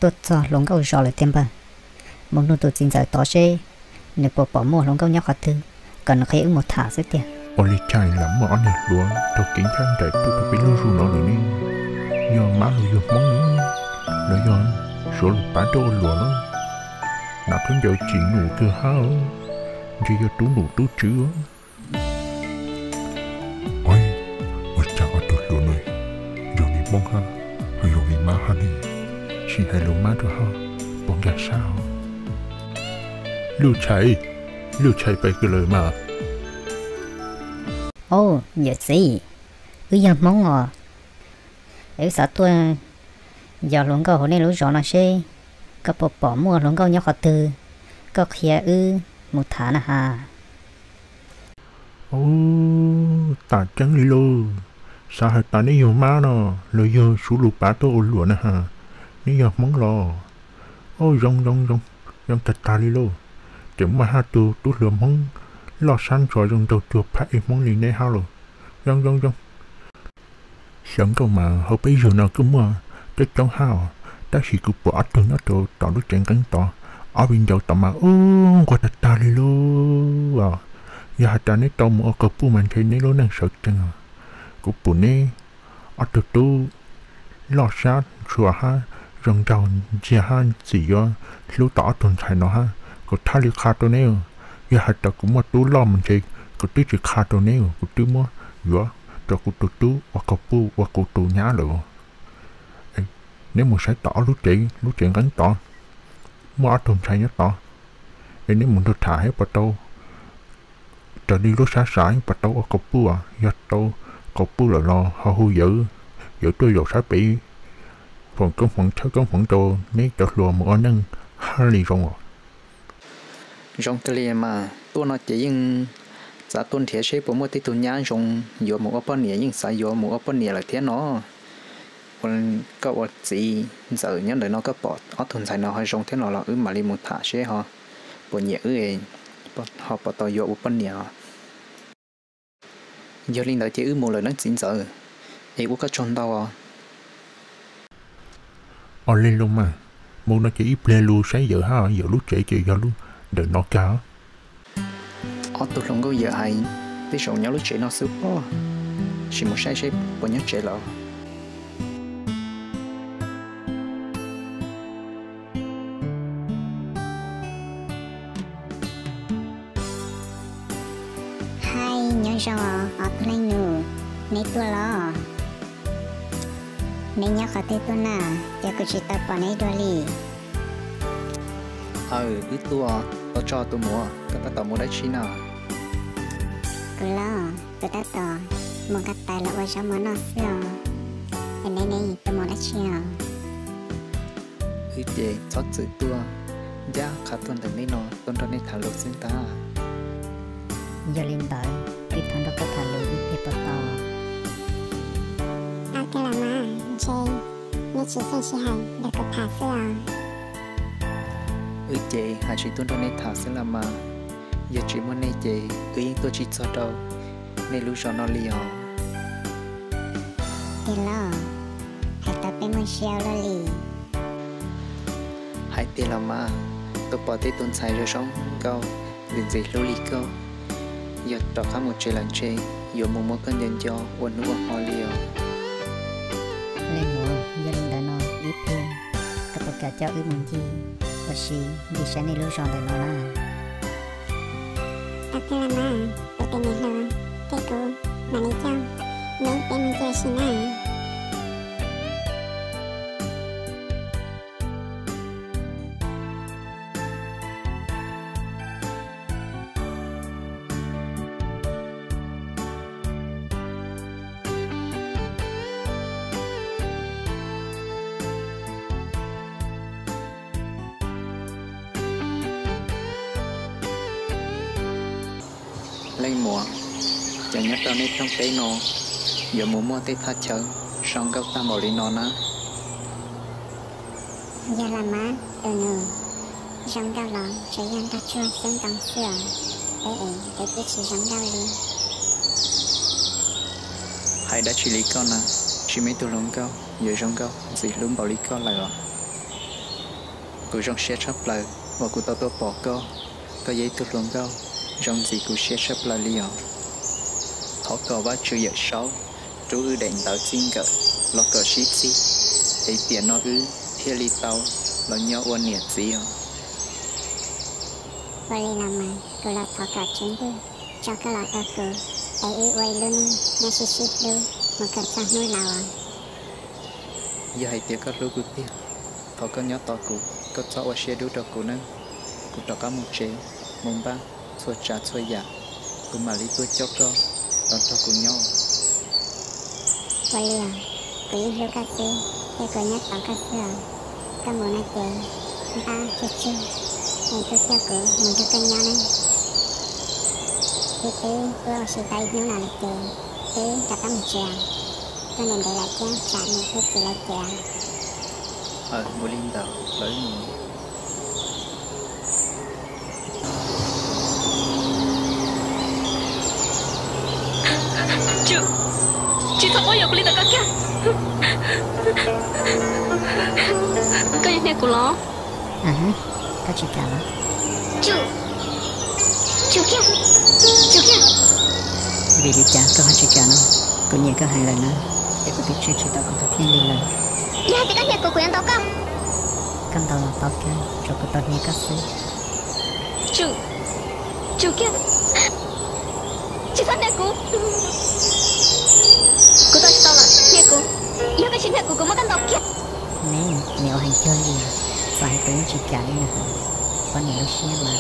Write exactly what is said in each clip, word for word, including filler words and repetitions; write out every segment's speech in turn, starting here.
tôi cho lồng câu rõ lại thêm ba muốn nuôi tôi chính giải tỏ xe nếu bỏ bỏ mua lồng câu nhóc hạt thư cần khi ứng một thả sẽ tiền ôi li chai lắm mà anh này luôn tôi kính khăn đại tôi tôi biết lưu ru nó rồi nè do má lưu do món nữa nói do số lục bán tôi lúa đó nào cứ giờ chỉ nụ cơ hao chỉ do tú nụ tú chứa ôi ôi chào ở tôi lúa này rồi đi bông ha hay rồi đi má ha đi chỉ hay lúa má thôi ha bông ra sao lưu chạy lưu chạyไปcái lời mà ô giờ gì cứ giờ món ngò để sợ tôi giờ lồng câu hồi nay lúa rõ là xe có bỏ bỏ mua lồng câu nhóc hạt thư có khía ư một thả là hà ô ta chẳng đi lô sao hai ta này nhiều má nó lời giờ số lục bá tôi ôn lúa nè ha này giờ món lò ôi rong rong rong rong thật ta đi lô chẳng mà hai tu tu lúa món lò san rồi rong đầu chuột phải món liền này hao rồi rong rong rong sẵn câu mà họ bây giờ nào cứ mua cái cháu hao ta chỉ cứ bỏ từ nó từ tỏ lúc chuyện cắn tỏ ở bên dầu tỏ mà ô qua thật ta đi lô à giờ hai ta này tao mua cặp bu mình thấy này lô năng sợ chăng à cũng buồn nè ở từ tu lò sát chùa ha rong đầu chia ha chỉ do lúa tỏ tuần thay nó ha có thay đi khá tôi nè giờ hai ta cũng mua tú lo mình thấy có tí chỉ khá tôi nè có tí mua giờ cho cô tu tu hoặc cặp bu hoặc cô tu nhá rồi nếu muốn sai tỏ lúc chuyện lúc chuyện gắn tỏ mua ở thùng sai nhất tỏ để nếu muốn tôi thả hết bắt đầu trở đi lúc sáng sải bắt đầu ở cột bùa à do tôi cột bùa là lo họ hư giữ giữ tôi dầu sáng bị phần công phần theo công phần đồ mấy đợt lùa một anh nâng hai lì rong rồi rong cái liền mà tôi nói chỉ nhưng giá tuần thiệt sẽ bộ mua tí tuần nhá rong dừa một ấp bánh nhẹ nhưng xài dừa một ấp bánh nhẹ là thế nó còn có vật gì giờ nhớ đời nó có bỏ ở thôn xài nó hay rong thế nó là ứ mà đi một thả sẽ họ bộ nhẹ ứ ấy họ bỏ tàu dừa một bánh nhẹ giờ linh đời chỉ ứ một lời nói chính giờ ấy cũng có tròn đâu à ở lên luôn mà muốn nó chỉ ít lên luôn sáng giờ ha giờ lúc chạy chạy giờ luôn đợi nó cá ở tụi lòng có giờ hay tí sầu nhau lúc chạy nó sướng quá chỉ một sai sai bộ nhớ chạy lọ hai nhớ sao ở tụi lên nụ mấy tuổi lo mấy nhớ khó thấy tôi nà giờ cứ chỉ tập vào này đôi lì ờ ít tua tao cho tôi mua các ta tao mua đấy chi nào cứ lo tôi đã tỏ một cái tài là ở trong món nó xưa em đây này tôi mua đấy chi nào ít gì chót chữ tua giá khá tuần từng này nó tuần tuần này thả lột xin ta giờ linh đời ít thằng đó có thả lưỡi ít bớt tàu à cái là mà chơi nếu chỉ xem chỉ hành được có thả xưa ư chị hai chị tuần tuần này thả sẽ làm mà giờ chị muốn này chị ư những tôi chỉ cho đâu nên lúc cho nó liều thì lo hãy tập bên một xeo lo lì hai tiền làm mà tôi bỏ tay tuần xài rồi sống câu liền gì lô lì câu giờ đọc khá một chơi lần chơi giờ một mối cân nhân cho quần nước hoa liều lên mùa giờ linh đời nó ít tiền các bậc cả cháu ư mừng chi và xí đi sáng nay lúa rõ đời nó là tập cái là mà tôi tên này lo cái cô mà lấy cho nếu em muốn chơi xin à lên mùa chờ nhất tao nên trong tế nó giờ muốn mua tế thắt chờ xong gốc ta bảo đi nó ná giờ là má từ nửa rong đau lòng sẽ dân ta chua xem tầng xưa để để để biết chỉ rong đau đi hãy đã chỉ lý con à chỉ mấy tụi lông cao giờ rong cao gì luôn bảo lý con lại rồi cú rong xe sắp lại và cú tao tao bỏ co có giấy tôi luôn gao rong gì cú xe sắp lại liền họ cò vắt chưa giờ sáu chú ư đèn tàu xin cỡ lo cờ ship xí thấy tiền nó ư thiên li tàu lo nhau uốn nhiệt gì à vậy là mà cô là thọ cả chúng tôi cho cái loại đó cô ấy ư vậy luôn nha xí xí luôn mà cần sang nuôi nào à giờ hay tiếng các lũ cú tiền họ có nhớ to cú có cho qua xe đu cho cú nữa cú cho cá một chế mông ba xua trà xua giả cú mà lý tôi cho cơ đón cho cú nhau vậy à cô yên lưu cá sư thế cô nhớ tao cá sư à có muốn nói chuyện ba chưa chưa nên tôi cho cô muốn cho cân nhau này thì tí tôi sẽ tay nếu nào là tiền tí cho cá một chèo cho nên để lại cho trả một cái chỉ lại chèo ờ mua linh đầu lấy mua Chị Chị thật có giờ của linh đầu các kia cái này của nó à có chị cả đó chú chú kia chú kia vì đi trả có hai chị cả nó có nhiều có hai lần nữa để có biết chuyện chị tao còn có thiên liên lần đi hai cái này của quyền tao không căn tao là tao kia cho có tao nhiều các sự Chú Chú kia Chị thật này của cô ta tao là này của yêu cái chuyện này của cô mà căn tao kia nè nếu hành chơi gì phải tới chị cả đi nè có nhiều lúc xe mà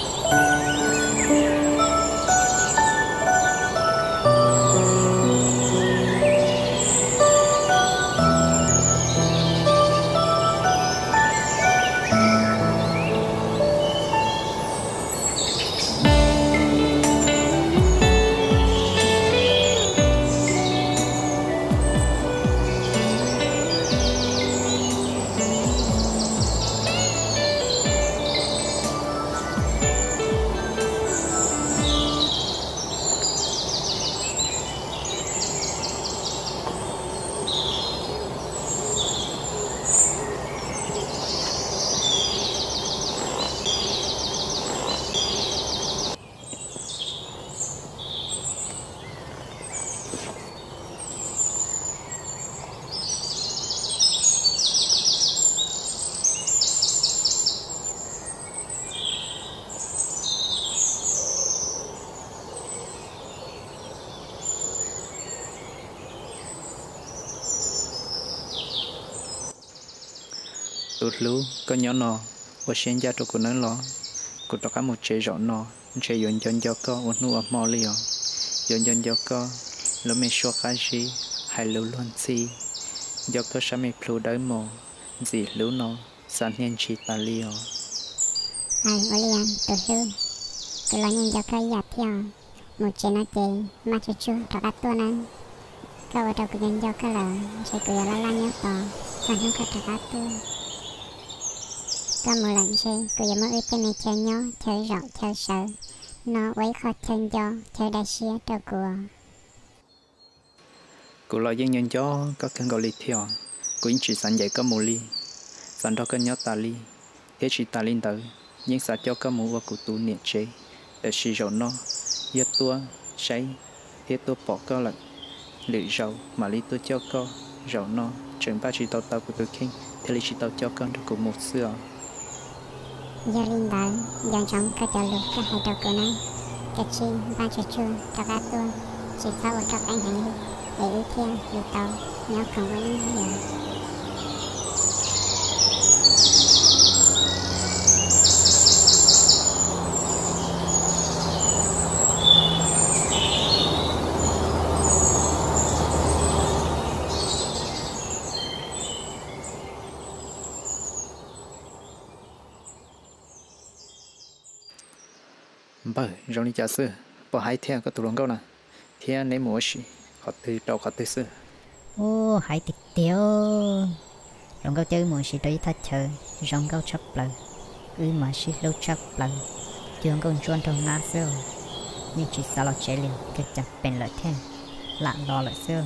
tụt lú có nhỏ nọ và xem ra cho cô nói lo cô cho cá một chế rõ nọ chế dọn dọn cho co và nuôi mò liò dọn dọn cho co lúc mình xóa cái gì hay lưu luôn gì do có sao mình plu đới mò gì lưu nọ sản nhân chỉ ta liò ai ở liền từ từ từ lo nhân cho cái giặt theo một chế nó chế mà chú chú cho các tuần ăn câu ở trong cái nhân cho cái là sẽ cứ là la nhớ to sản không có cho các tuần có một lần chơi cứ giờ mới ưu tiên này chơi nhỏ chơi rộng chơi sợ nó quấy khó chân cho chơi đại xía cho cô cô lo dân nhân cho có cần gọi lịch theo cô chỉ sản dạy có một ly sản đó có nhớ ta ly thế chỉ ta linh tới nhưng sản cho có một và cụ tu niệm chế để sử dụng nó giết tua cháy thế tua bỏ có lận lựa rau mà ly tua cho có rau nó trường ba chỉ tàu tàu của tôi kinh thế ly chỉ tàu cho con được cùng một xưa giờ linh tới giờ trong cái chợ lục cái hai đầu của nó cái chi ba chữ chua cho các tuần chỉ sau ở trong anh hành để ưu tiên đi tàu nhớ không có những gì bởi trong đi trả sư bỏ hai theo có tụ lòng câu nè theo nếu mua gì họ từ đầu họ từ sư ô hãy tiệt tiêu rong câu chơi một sự đối thắt chờ rong câu chấp lần ư mà sự lâu chấp lần trường con chuan trong na sơ nhưng chỉ sao là chế liền cái chặt bền lợi thêm lạ đỏ lợi sơ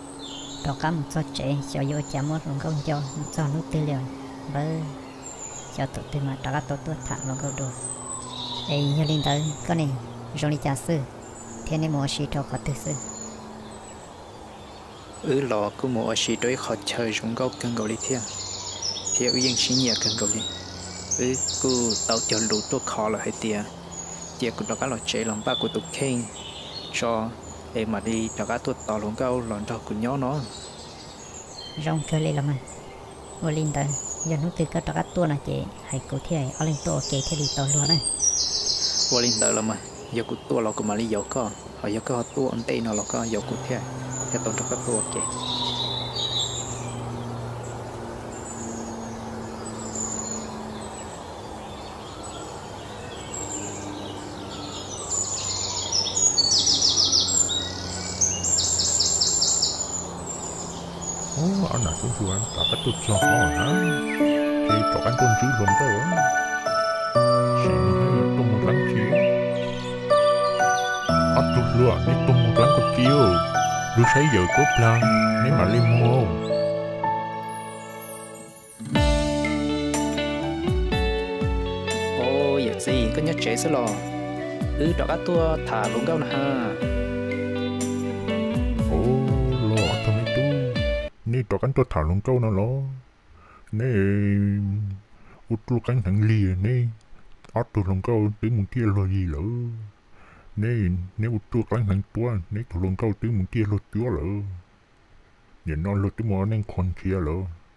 đó cả một số chế cho vô chả mất rong câu cho cho nước tư liệu bơ cho tụi tôi mà trả tụi tôi thả nó câu đồ ấy nhớ linh tới cái này trong đi trả sư thế nên mua xí cho họ tự sư ứ lò cứ mua xí đối họ chơi trong câu cần cầu đi theo theo yên xí nhẹ cần cầu đi ứ cứ tàu chờ lũ tôi khó là hay tiền tiền của nó cái lò chế lòng ba của tụi khen cho em mà đi cho cái tôi tàu lòng câu lòng cho của nhau nó trong chơi lên làm ăn mua linh tới giờ nó từ cái trả tôi là chị hay cố theo ở lên tôi kể theo đi tàu luôn này qua linh tới là mà giờ của tôi là của mà đi dầu có họ giờ có tôi anh tây nó là có dầu của theo theo tôi cho cái tôi kể ô anh nào cũng vừa cả cái tôi cho họ hả thì cho anh tuần chữ lồng đâu á chỉ hay tôm một láng chiếu anh tôi lừa đi tôm một láng cột chiếu lúc sáu giờ có plan nếu mà lên mua ô giờ gì có nhớ chế sẽ lò ứ đó các tôi thả luôn câu nè ha ô lo thôi mấy tu nè cho anh tôi thả lồng câu nào lo nè út lu cánh thằng lìa nè ắt tôi lồng câu tiếng một kia lo gì lỡ nè nè út lu cánh thằng tua nè tôi lồng câu tiếng một kia lo chúa lỡ nhìn nó lo tiếng một anh con kia lỡ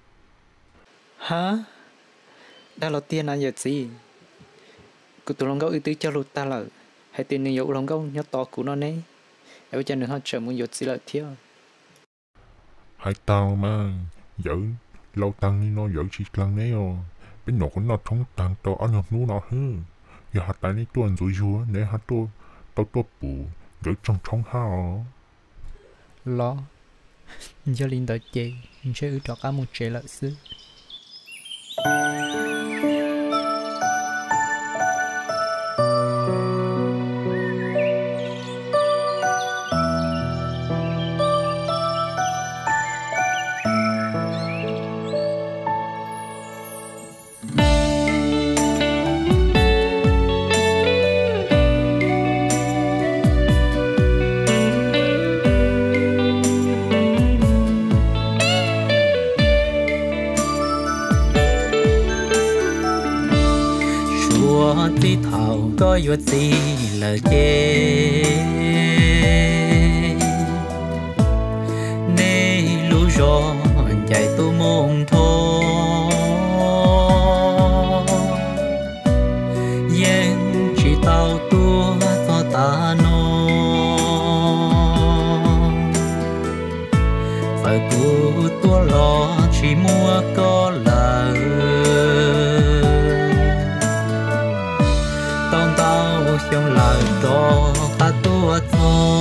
hả đã là tiền là giờ gì cứ tụi lòng câu ưu tư cho lụt ta là hay tiền nhiều lòng câu nhớ to của nó nè em cho nên họ chờ muốn dột gì là thiếu hai tao mà giỡn lâu tăng đi nó giỡn chỉ lần đấy ô bên nhỏ con nó thông tăng tao ăn học nú nó hư giờ hạt tại này tuần rồi chúa nếu hạt tôi tao tôi bù giỡn trong trong hao lo giờ linh tới chế chơi ưu cho cả một chế lợi sư tí thảo có yuột gì là chê nê lũ gió chạy tu mông thô yên chỉ tao tua cho ta nô phải cu tua lo chỉ mua có lời trong lời đó ta tua cho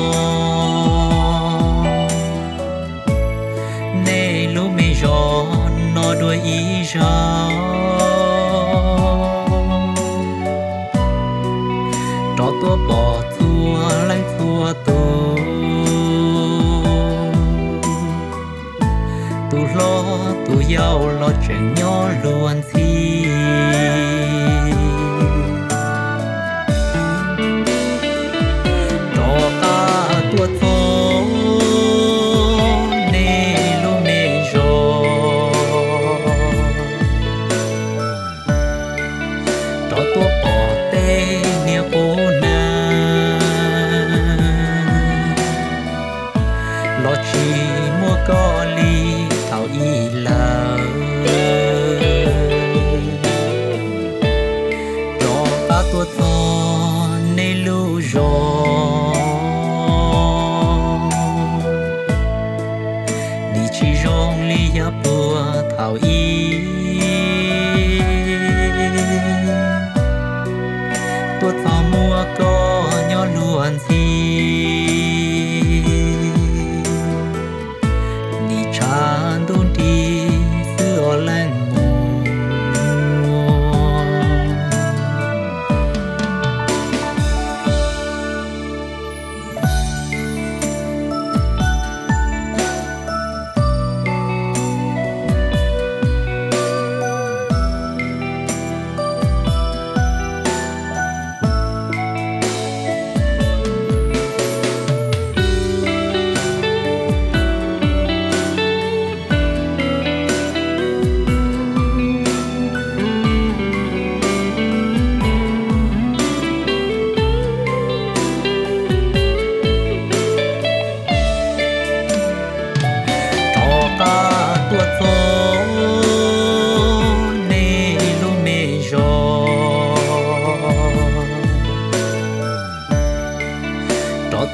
nê lũ mê gió nó đuôi ý gió đó tua bỏ thua lấy thua tu tu lo tu giàu lo chuyện nhỏ luôn thi tua thô nê lũ mê gió đó tua bỏ tê nia cô na lo chỉ mua có ly thảo y là đó ta tua thô nê lũ gió chỉ rong ly ya bùa thảo y tua thảo mua có nhỏ luôn thì đi chan đun đi xưa lên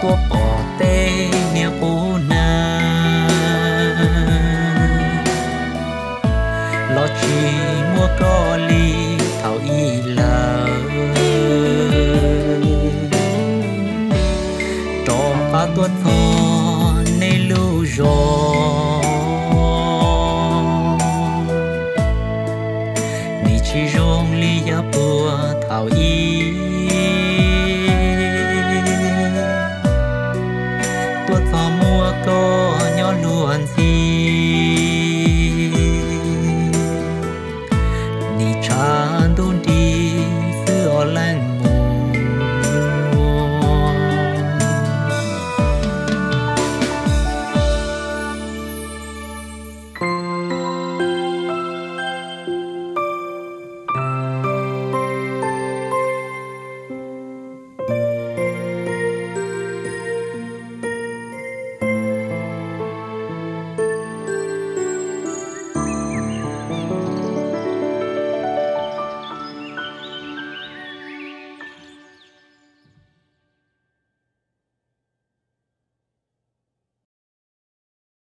tua bỏ tê nia bù na lo chỉ mua có ly thảo y lờ cho ba tua thon nay lưu rồi chỉ rong ly ya bùa thảo y